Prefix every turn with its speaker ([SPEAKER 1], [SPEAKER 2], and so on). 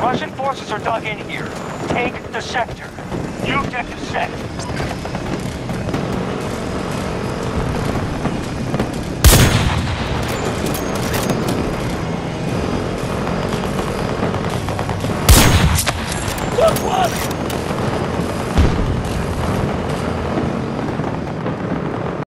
[SPEAKER 1] Russian forces are dug in here. Take the sector. New objective set.
[SPEAKER 2] Good one!